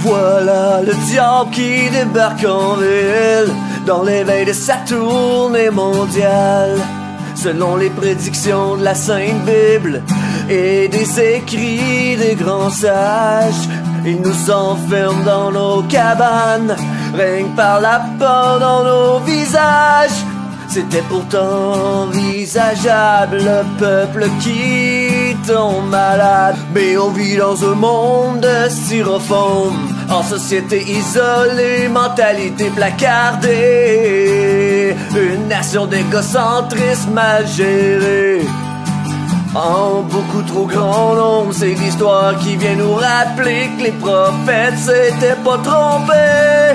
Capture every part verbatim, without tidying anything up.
Voilà le diable qui débarque en ville, dans l'éveil de sa tournée mondiale. Selon les prédictions de la Sainte Bible et des écrits des grands sages, il nous enferme dans nos cabanes, règne par la peur dans nos visages. C'était pourtant envisageable, le peuple qui tombe malade. Mais on vit dans un monde de styrofoam, en société isolée, mentalité placardée, une nation d'égocentrisme mal gérée. En beaucoup trop grand nombre, c'est l'histoire qui vient nous rappeler que les prophètes s'étaient pas trompés.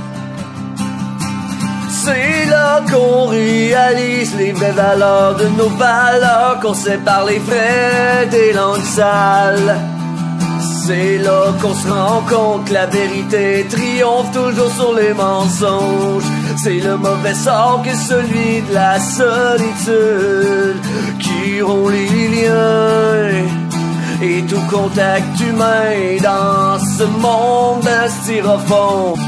C'est là qu'on réalise les vraies valeurs de nos valeurs, qu'on sépare les vrais des langues sales. C'est là qu'on se rend compte que la vérité triomphe toujours sur les mensonges. C'est le mauvais sort que celui de la solitude qui rompt les liens et tout contact humain dans ce monde de styrofoam.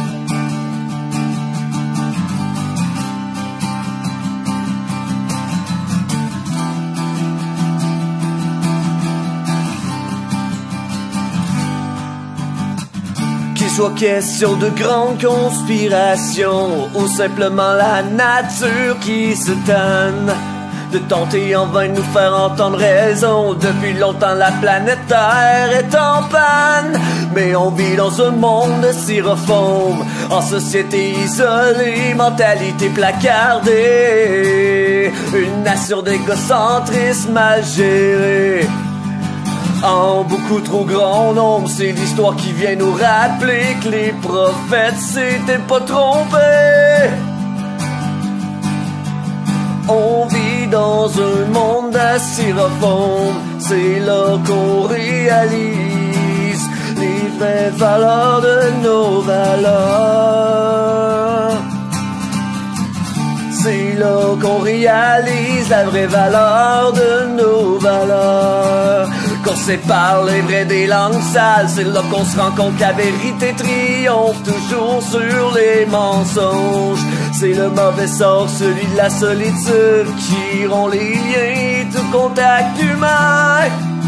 Qu'il soit question de grandes conspirations ou simplement la nature qui se tanne de tenter en vain de nous faire entendre raison. Depuis longtemps la planète Terre est en panne, mais on vit dans un monde de styrofoam, en société isolée, mentalité placardée, une nation d'égocentrisme mal gérée. En beaucoup trop grand nombre, c'est l'histoire qui vient nous rappeler que les prophètes s'étaient pas trompés. On vit dans un monde de styrofoam, c'est là qu'on réalise les vraies valeurs de nos valeurs. C'est là qu'on réalise la vraie valeur de nos valeurs, qu'on sépare les vrais des langues sales. C'est là qu'on se rend compte que la vérité triomphe toujours sur les mensonges. C'est le mauvais sort, celui de la solitude, qui rompt les liens et tout contact humain.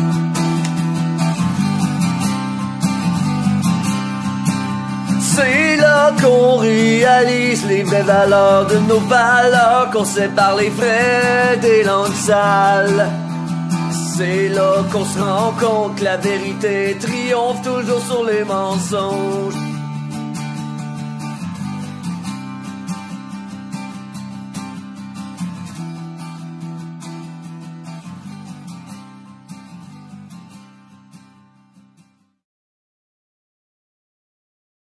C'est là qu'on réalise les vraies valeurs de nos valeurs, qu'on sépare les vrais des langues sales. C'est là qu'on se rend compte que la vérité triomphe toujours sur les mensonges.